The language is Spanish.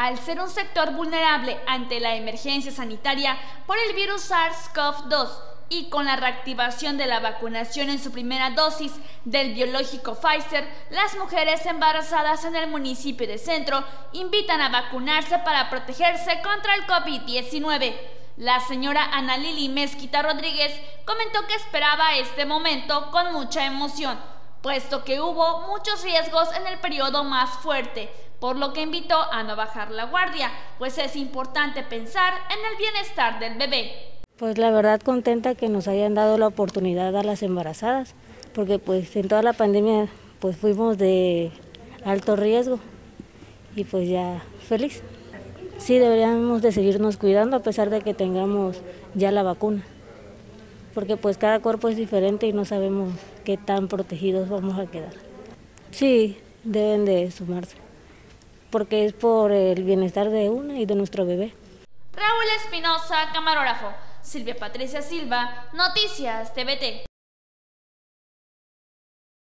Al ser un sector vulnerable ante la emergencia sanitaria por el virus SARS-CoV-2 y con la reactivación de la vacunación en su primera dosis del biológico Pfizer, las mujeres embarazadas en el municipio de Centro invitan a vacunarse para protegerse contra el COVID-19. La señora Ana Lili Mezquita Rodríguez comentó que esperaba este momento con mucha emoción, puesto que hubo muchos riesgos en el periodo más fuerte, por lo que invitó a no bajar la guardia, pues es importante pensar en el bienestar del bebé. Pues la verdad contenta que nos hayan dado la oportunidad a las embarazadas, porque pues en toda la pandemia pues fuimos de alto riesgo y pues ya feliz. Sí, deberíamos de seguirnos cuidando a pesar de que tengamos ya la vacuna, porque pues cada cuerpo es diferente y no sabemos qué tan protegidos vamos a quedar. Sí, deben de sumarse, porque es por el bienestar de una y de nuestro bebé. Raúl Espinosa, camarógrafo. Silvia Patricia Silva, Noticias TVT.